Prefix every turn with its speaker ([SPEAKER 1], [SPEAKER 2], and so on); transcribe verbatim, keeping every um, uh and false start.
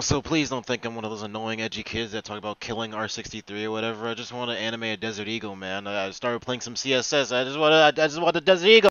[SPEAKER 1] Also, please don't think I'm one of those annoying edgy kids that talk about killing R sixty-three or whatever. I just want to animate a Desert Eagle, man. I started playing some C S S. I just want to, I just want a Desert Eagle.